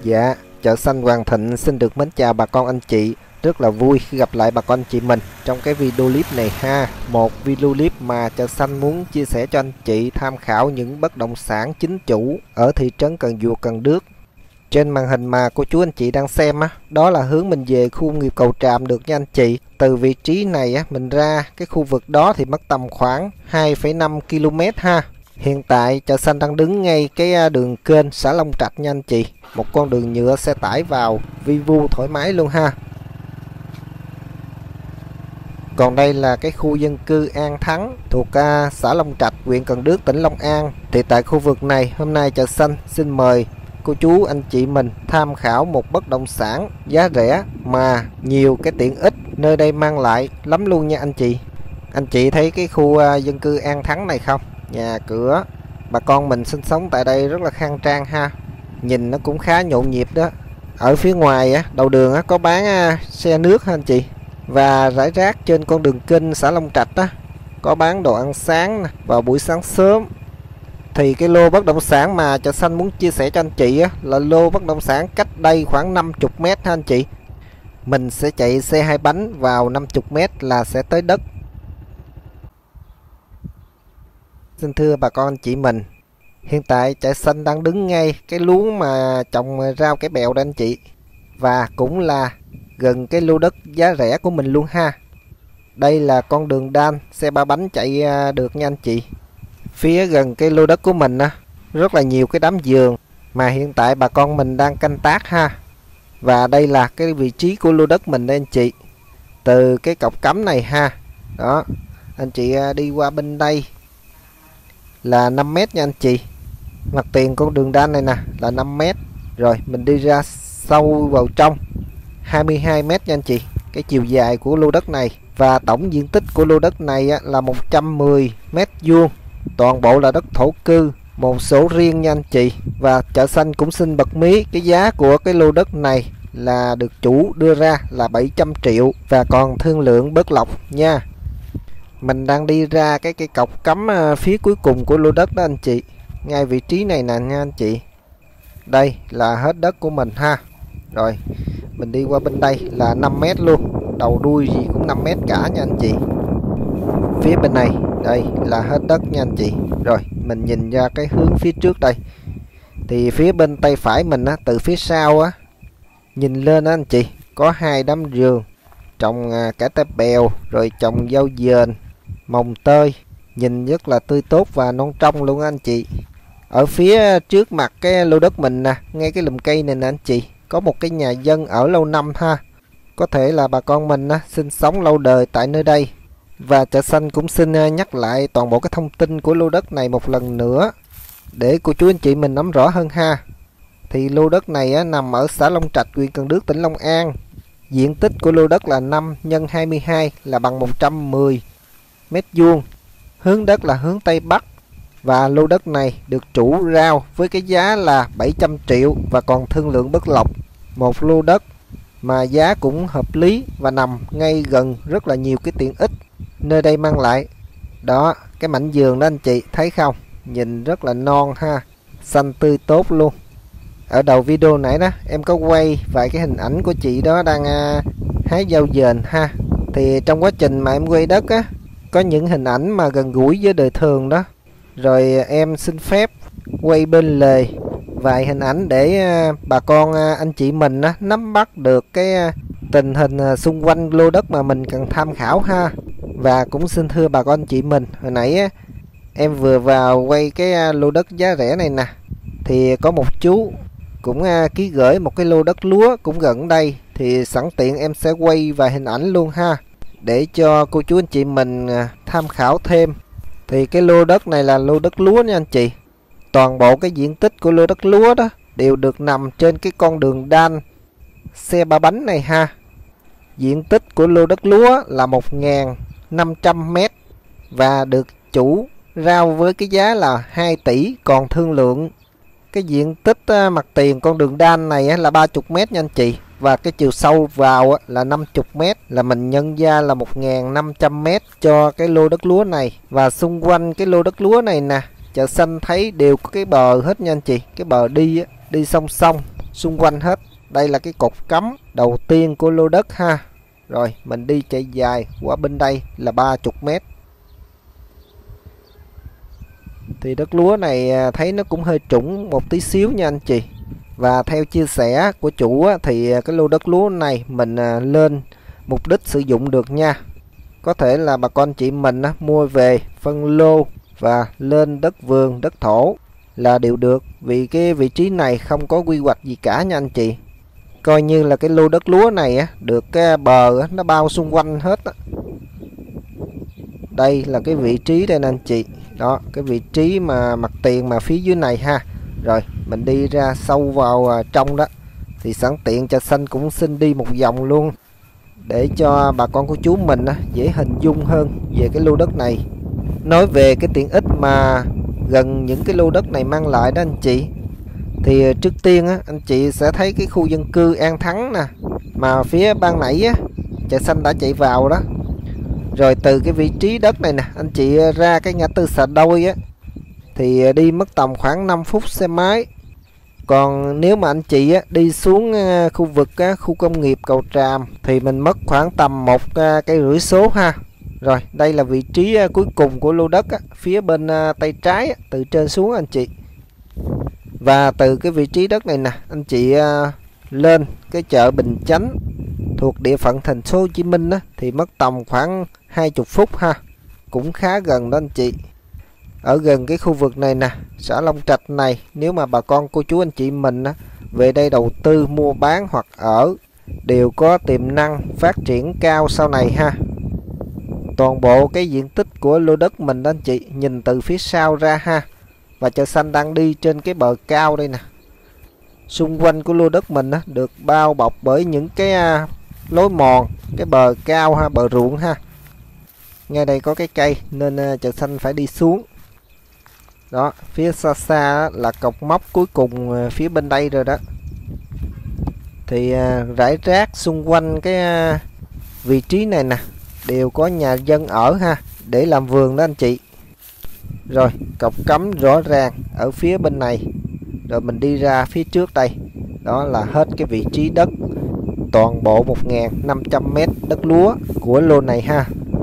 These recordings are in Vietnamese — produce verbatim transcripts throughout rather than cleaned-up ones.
Dạ, chợ xanh Hoàng Thịnh xin được mến chào bà con anh chị. Rất là vui khi gặp lại bà con anh chị mình trong cái video clip này ha. Một video clip mà chợ xanh muốn chia sẻ cho anh chị tham khảo những bất động sản chính chủ ở thị trấn Cần Duộc, Cần Đước. Trên màn hình mà cô chú anh chị đang xem á, đó là hướng mình về khu công nghiệp Cầu Tràm được nha anh chị. Từ vị trí này á, mình ra cái khu vực đó thì mất tầm khoảng hai phẩy năm ki lô mét ha. Hiện tại chợ xanh đang đứng ngay cái đường kênh xã Long Trạch nha anh chị. Một con đường nhựa xe tải vào vi vu thoải mái luôn ha. Còn đây là cái khu dân cư An Thắng thuộc uh, xã Long Trạch, huyện Cần Đước, tỉnh Long An. Thì tại khu vực này hôm nay chợ xanh xin mời cô chú anh chị mình tham khảo một bất động sản giá rẻ mà nhiều cái tiện ích nơi đây mang lại lắm luôn nha anh chị. Anh chị thấy cái khu uh, dân cư An Thắng này không? Nhà cửa bà con mình sinh sống tại đây rất là khang trang ha. Nhìn nó cũng khá nhộn nhịp đó. Ở phía ngoài á, đầu đường á, có bán à, xe nước ha anh chị. Và rải rác trên con đường kênh xã Long Trạch á, có bán đồ ăn sáng vào buổi sáng sớm. Thì cái lô bất động sản mà chợ xanh muốn chia sẻ cho anh chị á, là lô bất động sản cách đây khoảng năm mươi mét ha anh chị. Mình sẽ chạy xe hai bánh vào năm mươi mét là sẽ tới đất. Xin thưa bà con anh chị mình, hiện tại chợ xanh đang đứng ngay cái luống mà trồng rau cải bèo đó anh chị. Và cũng là gần cái lô đất giá rẻ của mình luôn ha. Đây là con đường đan xe ba bánh chạy được nha anh chị. Phía gần cái lô đất của mình á, rất là nhiều cái đám vườn mà hiện tại bà con mình đang canh tác ha. Và đây là cái vị trí của lô đất mình đây anh chị. Từ cái cọc cắm này ha. Đó, anh chị đi qua bên đây là năm mét nha anh chị. Mặt tiền con đường đan này nè là năm mét. Rồi mình đi ra sâu vào trong hai mươi hai mét nha anh chị. Cái chiều dài của lô đất này. Và tổng diện tích của lô đất này á, là một trăm mười mét vuông. Toàn bộ là đất thổ cư, một sổ riêng nha anh chị. Và chợ xanh cũng xin bật mí cái giá của cái lô đất này là được chủ đưa ra là bảy trăm triệu. Và còn thương lượng bớt lọc nha. Mình đang đi ra cái cái cọc cắm phía cuối cùng của lô đất đó anh chị. Ngay vị trí này nè nha anh chị. Đây là hết đất của mình ha. Rồi mình đi qua bên đây là năm mét luôn. Đầu đuôi gì cũng năm mét cả nha anh chị. Phía bên này đây là hết đất nha anh chị. Rồi mình nhìn ra cái hướng phía trước đây. Thì phía bên tay phải mình á, từ phía sau á, nhìn lên á anh chị, có hai đám vườn trồng cải tay bèo, rồi trồng dâu dền, mồng tơi. Nhìn rất là tươi tốt và non trong luôn anh chị. Ở phía trước mặt cái lô đất mình nè, ngay cái lùm cây này nè anh chị, có một cái nhà dân ở lâu năm ha. Có thể là bà con mình á, sinh sống lâu đời tại nơi đây. Và chợ xanh cũng xin nhắc lại toàn bộ cái thông tin của lô đất này một lần nữa để cô chú anh chị mình nắm rõ hơn ha. Thì lô đất này á, nằm ở xã Long Trạch, huyện Cần Đước, tỉnh Long An. Diện tích của lô đất là năm nhân hai mươi hai là bằng một trăm mười mét vuông. Hướng đất là hướng Tây Bắc. Và lô đất này được chủ rao với cái giá là bảy trăm triệu và còn thương lượng bớt lọc. Một lô đất mà giá cũng hợp lý và nằm ngay gần rất là nhiều cái tiện ích nơi đây mang lại. Đó, cái mảnh vườn đó anh chị thấy không? Nhìn rất là non ha, xanh tươi tốt luôn. Ở đầu video nãy đó em có quay vài cái hình ảnh của chị đó đang uh, hái dâu dền ha. Thì trong quá trình mà em quay đất á, có những hình ảnh mà gần gũi với đời thường đó. Rồi em xin phép quay bên lề vài hình ảnh để uh, bà con uh, anh chị mình uh, nắm bắt được cái uh, tình hình uh, xung quanh lô đất mà mình cần tham khảo ha. Và cũng xin thưa bà con anh chị mình, hồi nãy uh, em vừa vào quay cái uh, lô đất giá rẻ này nè. Thì có một chú cũng uh, ký gửi một cái lô đất lúa cũng gần đây. Thì sẵn tiện em sẽ quay vài hình ảnh luôn ha, để cho cô chú anh chị mình uh, tham khảo thêm. Thì cái lô đất này là lô đất lúa nha anh chị. Toàn bộ cái diện tích của lô đất lúa đó đều được nằm trên cái con đường đan xe ba bánh này ha. Diện tích của lô đất lúa là một nghìn năm trăm mét và được chủ rao với cái giá là hai tỷ còn thương lượng. Cái diện tích uh, mặt tiền con đường đan này uh, là ba mươi mét nha anh chị. Và cái chiều sâu vào uh, là năm mươi mét, là mình nhân ra là một nghìn năm trăm mét cho cái lô đất lúa này. Và xung quanh cái lô đất lúa này nè, chợ xanh thấy đều có cái bờ hết nha anh chị. Cái bờ đi uh, đi song song xung quanh hết. Đây là cái cột cắm đầu tiên của lô đất ha. Rồi mình đi chạy dài qua bên đây là ba mươi mét. Thì đất lúa này thấy nó cũng hơi trũng một tí xíu nha anh chị. Và theo chia sẻ của chủ thì cái lô đất lúa này mình lên mục đích sử dụng được nha. Có thể là bà con chị mình mua về phân lô và lên đất vườn, đất thổ là đều được. Vì cái vị trí này không có quy hoạch gì cả nha anh chị. Coi như là cái lô đất lúa này được cái bờ nó bao xung quanh hết. Đây là cái vị trí đây nè anh chị. Đó, cái vị trí mà mặt tiền mà phía dưới này ha. Rồi mình đi ra sâu vào trong đó. Thì sẵn tiện cho xanh cũng xin đi một vòng luôn, để cho bà con của chú mình dễ hình dung hơn về cái lô đất này. Nói về cái tiện ích mà gần những cái lô đất này mang lại đó anh chị, thì trước tiên á, anh chị sẽ thấy cái khu dân cư An Thắng nè, mà phía ban nãy á, chạy xanh đã chạy vào đó. Rồi từ cái vị trí đất này nè, anh chị ra cái ngã tư Xà Đôi á, thì đi mất tầm khoảng năm phút xe máy. Còn nếu mà anh chị á, đi xuống khu vực á, khu công nghiệp Cầu Tràm thì mình mất khoảng tầm một cây rưỡi số ha. Rồi đây là vị trí cuối cùng của lô đất á, phía bên tay trái á, từ trên xuống anh chị. Và từ cái vị trí đất này nè, anh chị lên cái chợ Bình Chánh thuộc địa phận thành phố Hồ Chí Minh á, thì mất tầm khoảng hai mươi phút ha. Cũng khá gần đó anh chị. Ở gần cái khu vực này nè, xã Long Trạch này, nếu mà bà con cô chú anh chị mình á, về đây đầu tư mua bán hoặc ở đều có tiềm năng phát triển cao sau này ha. Toàn bộ cái diện tích của lô đất mình đó anh chị, nhìn từ phía sau ra ha. Và chợ xanh đang đi trên cái bờ cao đây nè. Xung quanh của lô đất mình á, được bao bọc bởi những cái à, lối mòn, cái bờ cao ha, bờ ruộng ha. Ngay đây có cái cây nên à, chợ xanh phải đi xuống. Đó, phía xa xa là cột mốc cuối cùng à, phía bên đây rồi đó. Thì à, rải rác xung quanh cái à, vị trí này nè, đều có nhà dân ở ha, để làm vườn đó anh chị. Rồi cọc cắm rõ ràng ở phía bên này. Rồi mình đi ra phía trước đây, đó là hết cái vị trí đất toàn bộ một nghìn năm trăm mét đất lúa của lô này ha.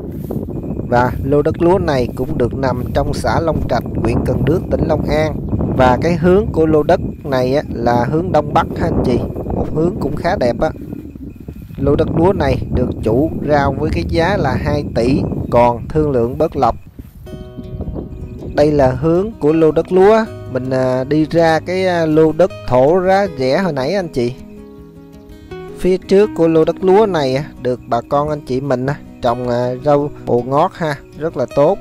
Và lô đất lúa này cũng được nằm trong xã Long Trạch, huyện Cần Đước, tỉnh Long An. Và cái hướng của lô đất này á, là hướng Đông Bắc ha anh chị, một hướng cũng khá đẹp á. Lô đất lúa này được chủ rao với cái giá là hai tỷ, còn thương lượng bớt lọc. Đây là hướng của lô đất lúa. Mình à, đi ra cái à, lô đất thổ giá rẻ hồi nãy anh chị. Phía trước của lô đất lúa này à, được bà con anh chị mình à, trồng à, rau bồ ngót ha, rất là tốt.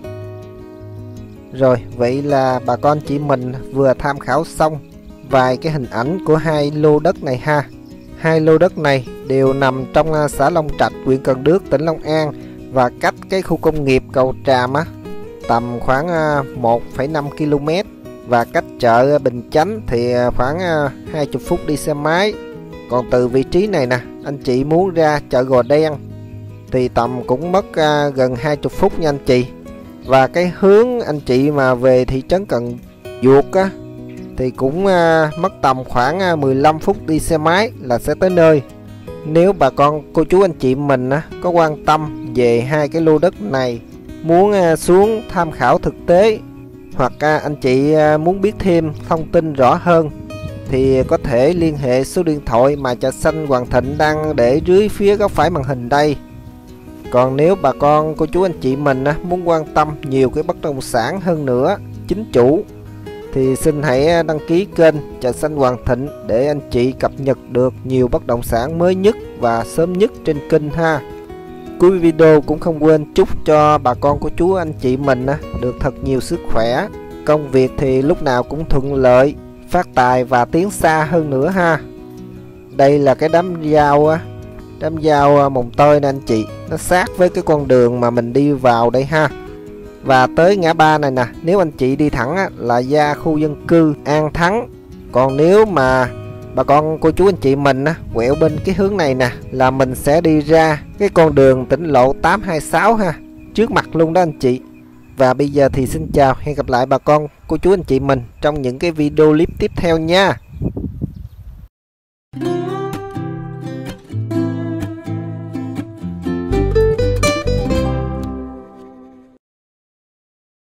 Rồi vậy là bà con chị mình vừa tham khảo xong vài cái hình ảnh của hai lô đất này ha. Hai lô đất này đều nằm trong à, xã Long Trạch, huyện Cần Đước, tỉnh Long An, và cách cái khu công nghiệp Cầu Tràm á, tầm khoảng một phẩy năm ki lô mét. Và cách chợ Bình Chánh thì khoảng hai mươi phút đi xe máy. Còn từ vị trí này nè, anh chị muốn ra chợ Gò Đen thì tầm cũng mất gần hai mươi phút nha anh chị. Và cái hướng anh chị mà về thị trấn Cần Duộc á, thì cũng mất tầm khoảng mười lăm phút đi xe máy là sẽ tới nơi. Nếu bà con cô chú anh chị mình á, có quan tâm về hai cái lô đất này, muốn xuống tham khảo thực tế, hoặc anh chị muốn biết thêm thông tin rõ hơn, thì có thể liên hệ số điện thoại mà Trà Xanh Hoàng Thịnh đang để dưới phía góc phải màn hình đây. Còn nếu bà con cô chú anh chị mình muốn quan tâm nhiều cái bất động sản hơn nữa chính chủ, thì xin hãy đăng ký kênh Trà Xanh Hoàng Thịnh để anh chị cập nhật được nhiều bất động sản mới nhất và sớm nhất trên kênh ha. Cuối video cũng không quên chúc cho bà con của chú anh chị mình được thật nhiều sức khỏe, công việc thì lúc nào cũng thuận lợi, phát tài và tiến xa hơn nữa ha. Đây là cái đám dao đám dao mồng tơi nè anh chị, nó sát với cái con đường mà mình đi vào đây ha. Và tới ngã ba này nè, nếu anh chị đi thẳng á, là ra khu dân cư An Thắng. Còn nếu mà bà con cô chú anh chị mình á, quẹo bên cái hướng này nè, là mình sẽ đi ra cái con đường tỉnh lộ tám hai sáu ha, trước mặt luôn đó anh chị. Và bây giờ thì xin chào, hẹn gặp lại bà con cô chú anh chị mình trong những cái video clip tiếp theo nha.